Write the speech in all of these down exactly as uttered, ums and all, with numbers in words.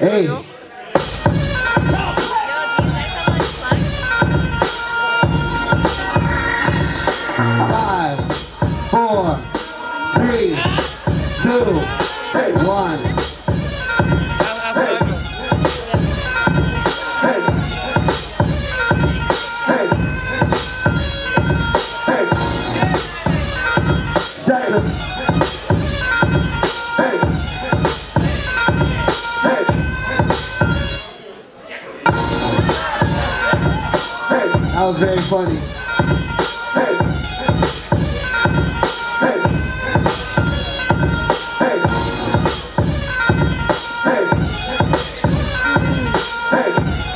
Hey. Five, four, three, two, one. Seven. That was very funny. Hey. Hey. Hey. Hey. Hey.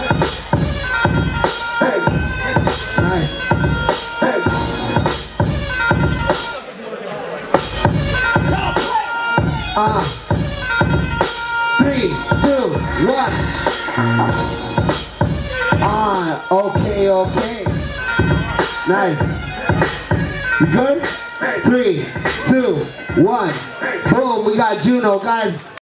Hey. Nice. Hey. Ah. Three, two, one. Ah, okay, okay. Nice. You good? Three, two, one. Boom, we got Juno, guys.